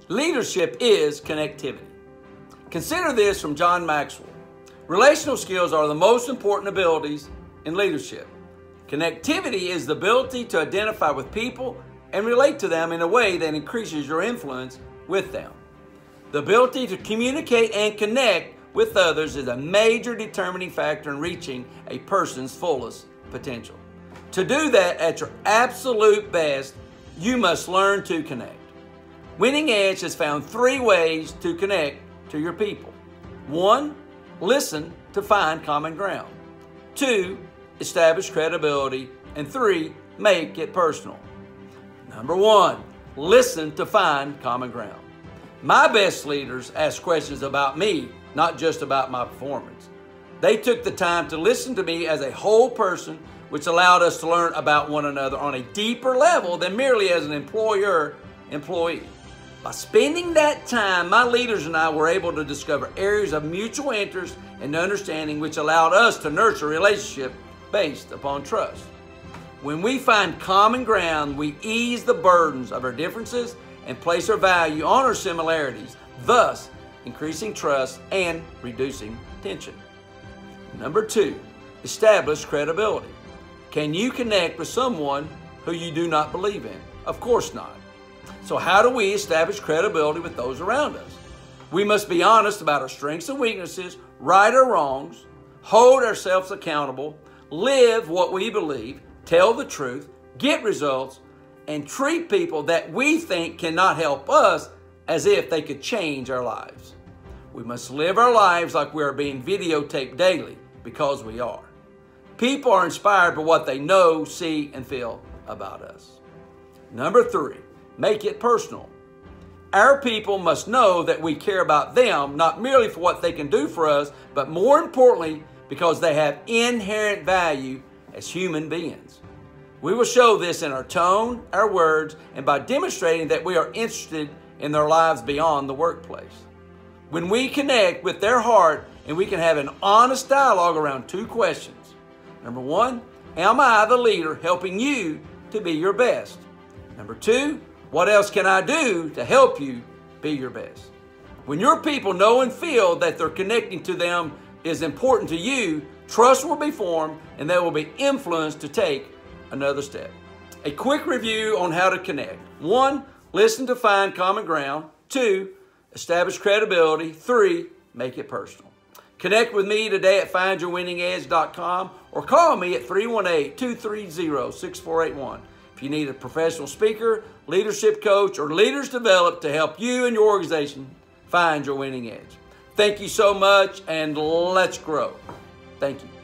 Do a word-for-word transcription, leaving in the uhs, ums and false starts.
Leadership is connectivity. Consider this from John Maxwell. Relational skills are the most important abilities in leadership. Connectivity is the ability to identify with people and relate to them in a way that increases your influence with them. The ability to communicate and connect with others is a major determining factor in reaching a person's fullest potential. To do that at your absolute best, you must learn to connect. Winning Edge has found three ways to connect to your people. One, listen to find common ground. Two, establish credibility. And three, make it personal. Number one, listen to find common ground. My best leaders ask questions about me, not just about my performance. They took the time to listen to me as a whole person, which allowed us to learn about one another on a deeper level than merely as an employer-employee. By spending that time, my leaders and I were able to discover areas of mutual interest and understanding, which allowed us to nurture a relationship based upon trust. When we find common ground, we ease the burdens of our differences and place our value on our similarities, thus increasing trust and reducing tension. Number two, establish credibility. Can you connect with someone who you do not believe in? Of course not. So how do we establish credibility with those around us? We must be honest about our strengths and weaknesses, right or wrongs, hold ourselves accountable, live what we believe, tell the truth, get results, and treat people that we think cannot help us as if they could change our lives. We must live our lives like we are being videotaped daily, because we are. People are inspired by what they know, see, and feel about us. Number three, make it personal. Our people must know that we care about them, not merely for what they can do for us, but more importantly, because they have inherent value as human beings. We will show this in our tone, our words, and by demonstrating that we are interested in their lives beyond the workplace. When we connect with their heart and we can have an honest dialogue around two questions. Number one, am I the leader helping you to be your best? Number two, what else can I do to help you be your best? When your people know and feel that they're connecting to them is important to you, trust will be formed and they will be influenced to take another step. A quick review on how to connect. One, listen to find common ground. Two, establish credibility. Three, make it personal. Connect with me today at find your winning edge dot com or call me at three one eight, two three zero, six four eight one. If you need a professional speaker, leadership coach, or leaders developed to help you and your organization find your winning edge. Thank you so much, and let's grow. Thank you.